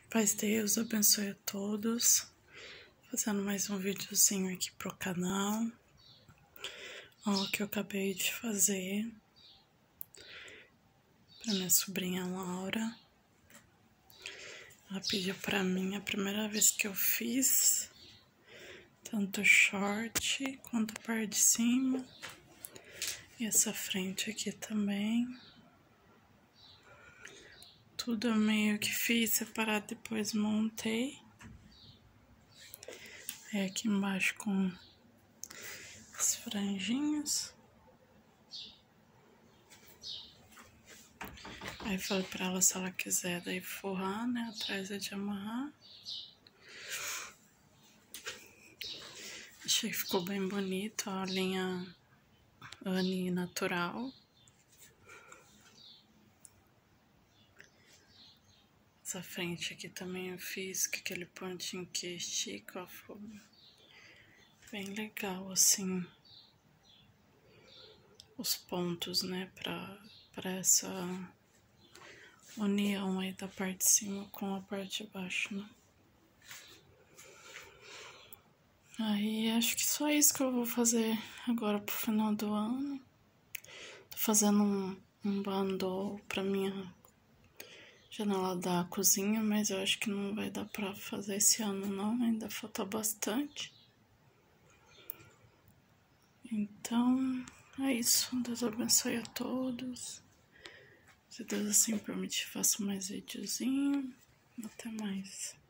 Paz Deus abençoe a todos. Fazendo mais um videozinho aqui pro canal. Ó, que eu acabei de fazer pra minha sobrinha Laura. Ela pediu pra mim, a primeira vez que eu fiz, tanto short quanto a parte de cima. E essa frente aqui também. Tudo eu meio que fiz separado, depois montei. Aí aqui embaixo com as franjinhas. Aí falei pra ela se ela quiser daí forrar, né? Atrás é de amarrar. Achei que ficou bem bonito a linha Annie natural. Essa frente aqui também eu fiz com aquele pontinho que estica, ó, ficou bem legal assim. Os pontos, né, pra essa união aí da parte de cima com a parte de baixo, né. Aí acho que só isso que eu vou fazer agora pro final do ano. Tô fazendo um bundle pra minha janela da cozinha, mas eu acho que não vai dar pra fazer esse ano não, ainda falta bastante. Então, é isso. Deus abençoe a todos. Se Deus assim permitir, faço mais videozinho. Até mais.